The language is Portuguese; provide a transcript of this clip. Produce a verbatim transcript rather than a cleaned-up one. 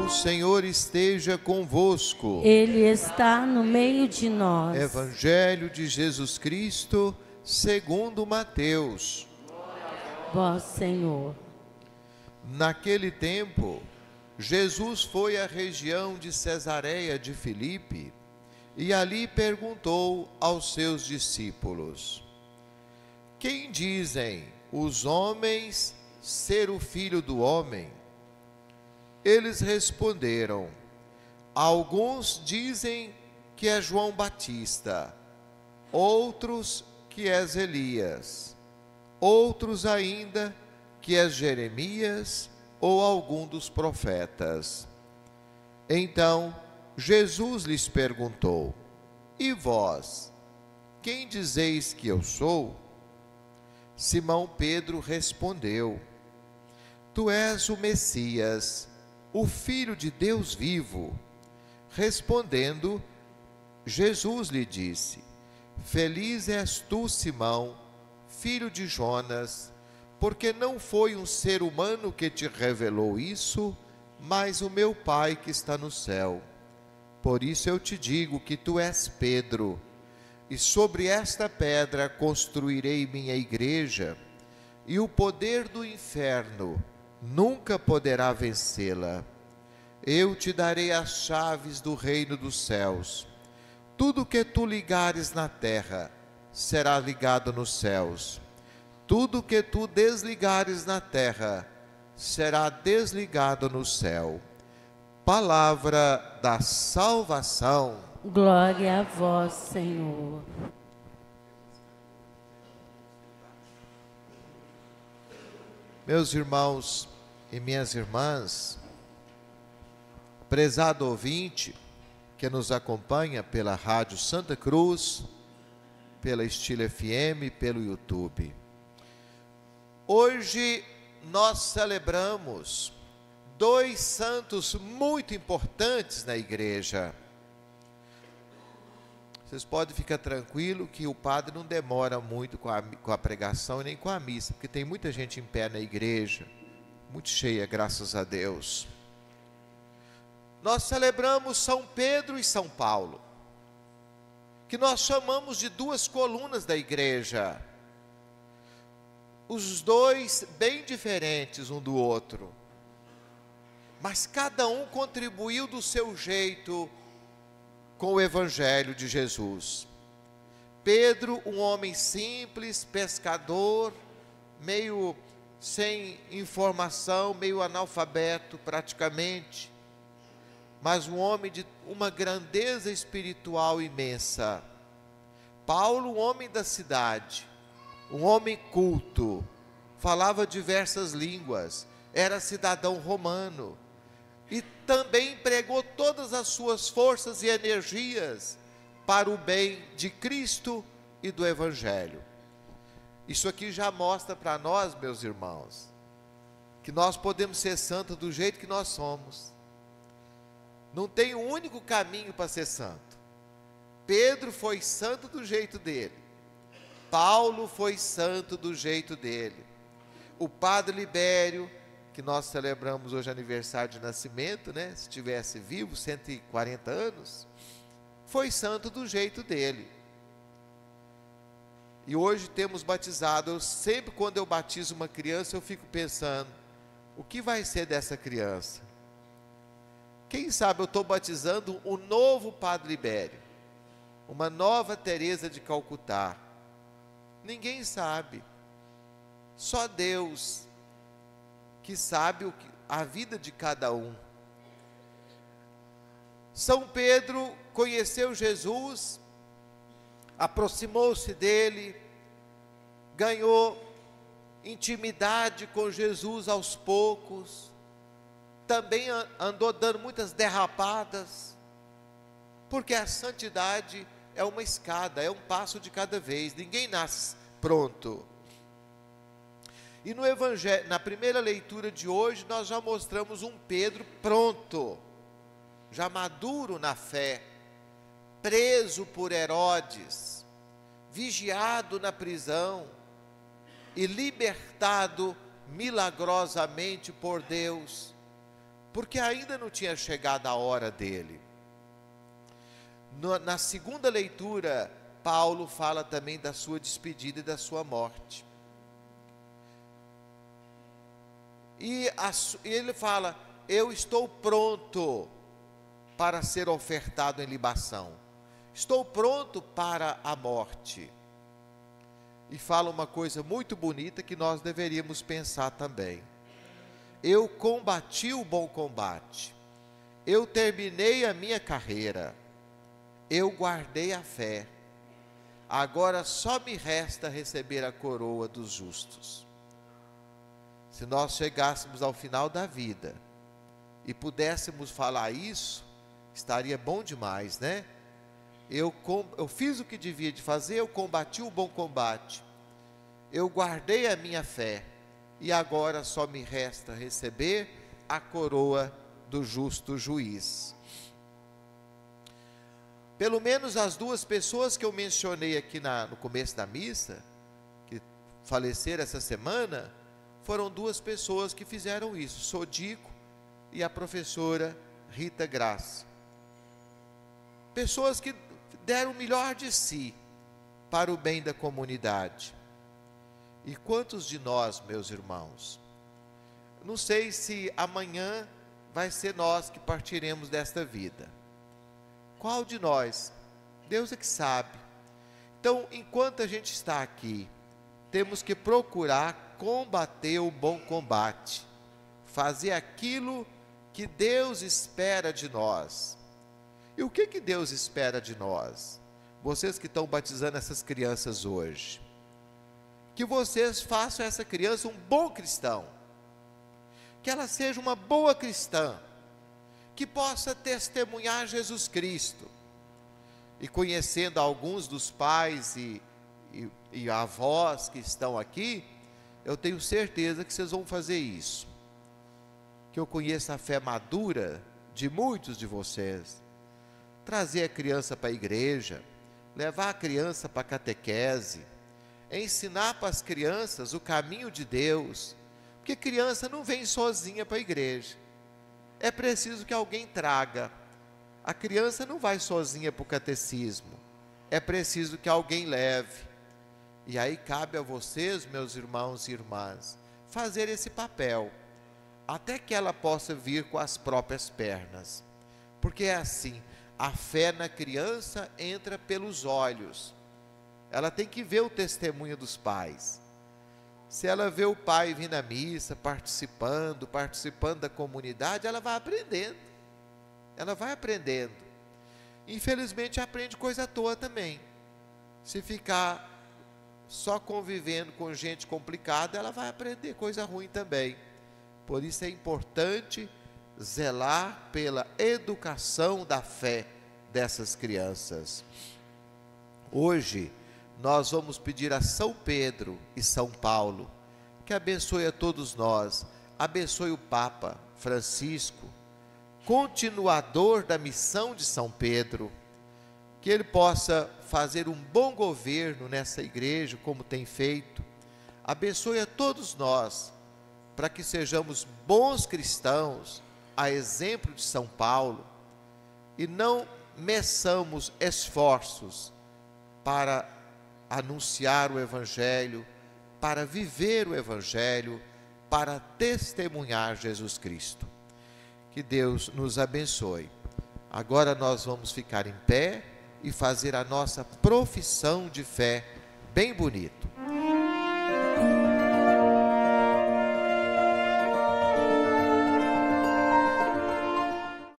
O Senhor esteja convosco. Ele está no meio de nós. Evangelho de Jesus Cristo, segundo Mateus. Vós, Senhor. Naquele tempo, Jesus foi à região de Cesareia de Filipe e ali perguntou aos seus discípulos: quem dizem os homens ser o Filho do Homem? Eles responderam: alguns dizem que é João Batista, outros que és Elias, outros ainda que és Jeremias ou algum dos profetas. Então Jesus lhes perguntou: e vós, quem dizeis que eu sou? Simão Pedro respondeu: tu és o Messias, o Filho de Deus vivo. Respondendo, Jesus lhe disse: feliz és tu, Simão, filho de Jonas, porque não foi um ser humano que te revelou isso, mas o meu Pai que está no céu. Por isso eu te digo que tu és Pedro, e sobre esta pedra construirei minha igreja, e o poder do inferno nunca poderá vencê-la. Eu te darei as chaves do reino dos céus. Tudo que tu ligares na terra será ligado nos céus. Tudo que tu desligares na terra será desligado no céu. Palavra da salvação. Glória a vós, Senhor. Meus irmãos e minhas irmãs, prezado ouvinte que nos acompanha pela Rádio Santa Cruz, pela Estilo F M, pelo YouTube. Hoje nós celebramos dois santos muito importantes na igreja. Vocês podem ficar tranquilos que o padre não demora muito com a, com a pregação e nem com a missa, porque tem muita gente em pé na igreja, muito cheia, graças a Deus. Nós celebramos São Pedro e São Paulo, que nós chamamos de duas colunas da igreja. Os dois bem diferentes um do outro, mas cada um contribuiu do seu jeito com o Evangelho de Jesus. Pedro, um homem simples, pescador, meio sem informação, meio analfabeto praticamente, mas um homem de uma grandeza espiritual imensa. Paulo, um homem da cidade, um homem culto, falava diversas línguas, era cidadão romano, e também empregou todas as suas forças e energias para o bem de Cristo e do Evangelho. Isso aqui já mostra para nós, meus irmãos, que nós podemos ser santos do jeito que nós somos. Não tem um único caminho para ser santo. Pedro foi santo do jeito dele. Paulo foi santo do jeito dele. O padre Libério, que nós celebramos hoje aniversário de nascimento, né? Se estivesse vivo, cento e quarenta anos, foi santo do jeito dele. E hoje temos batizado. Eu sempre, quando eu batizo uma criança, eu fico pensando: o que vai ser dessa criança? Quem sabe eu estou batizando o novo Padre Libério, uma nova Teresa de Calcutá. Ninguém sabe, só Deus que sabe o que, a vida de cada um. São Pedro conheceu Jesus, aproximou-se dele, ganhou intimidade com Jesus aos poucos, também andou dando muitas derrapadas, porque a santidade é uma escada, é um passo de cada vez, ninguém nasce pronto. E no Evangelho, na primeira leitura de hoje, nós já mostramos um Pedro pronto, já maduro na fé, preso por Herodes, vigiado na prisão e libertado milagrosamente por Deus, porque ainda não tinha chegado a hora dele. No, na segunda leitura, Paulo fala também da sua despedida e da sua morte. E a, ele fala: eu estou pronto para ser ofertado em libação. Estou pronto para a morte. E fala uma coisa muito bonita que nós deveríamos pensar também. Eu combati o bom combate. Eu terminei a minha carreira. Eu guardei a fé. Agora só me resta receber a coroa dos justos. Se nós chegássemos ao final da vida e pudéssemos falar isso, estaria bom demais, né? Eu, eu fiz o que devia de fazer, eu combati o bom combate, eu guardei a minha fé, e agora só me resta receber a coroa do justo juiz. Pelo menos as duas pessoas que eu mencionei aqui na, no começo da missa, que faleceram essa semana, foram duas pessoas que fizeram isso, Sodico e a professora Rita Graça. Pessoas que deram o melhor de si para o bem da comunidade. E quantos de nós, meus irmãos, não sei se amanhã vai ser nós que partiremos desta vida. Qual de nós? Deus é que sabe. Então, enquanto a gente está aqui, temos que procurar combater o bom combate, fazer aquilo que Deus espera de nós. E o que que Deus espera de nós? Vocês que estão batizando essas crianças hoje, que vocês façam essa criança um bom cristão, que ela seja uma boa cristã, que possa testemunhar Jesus Cristo. E conhecendo alguns dos pais e, e, e avós que estão aqui, eu tenho certeza que vocês vão fazer isso. Que eu conheço a fé madura de muitos de vocês. Trazer a criança para a igreja, levar a criança para a catequese, ensinar para as crianças o caminho de Deus, porque criança não vem sozinha para a igreja, é preciso que alguém traga. A criança não vai sozinha para o catecismo, é preciso que alguém leve. E aí cabe a vocês, meus irmãos e irmãs, fazer esse papel, até que ela possa vir com as próprias pernas, porque é assim. A fé na criança entra pelos olhos. Ela tem que ver o testemunho dos pais. Se ela vê o pai vir na missa, participando, participando da comunidade, ela vai aprendendo. Ela vai aprendendo. Infelizmente, aprende coisa à toa também. Se ficar só convivendo com gente complicada, ela vai aprender coisa ruim também. Por isso é importante zelar pela educação da fé dessas crianças. Hoje nós vamos pedir a São Pedro e São Paulo que abençoe a todos nós, abençoe o Papa Francisco, continuador da missão de São Pedro, que ele possa fazer um bom governo nessa igreja como tem feito. Abençoe a todos nós para que sejamos bons cristãos, a exemplo de São Paulo, e não meçamos esforços para anunciar o Evangelho, para viver o Evangelho, para testemunhar Jesus Cristo. Que Deus nos abençoe. Agora nós vamos ficar em pé e fazer a nossa profissão de fé bem bonito.